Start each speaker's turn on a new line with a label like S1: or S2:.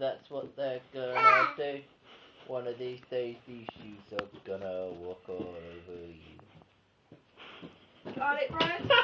S1: that's what they're gonna do. One of these days, these shoes are gonna walk all over you.
S2: Got it, Brian?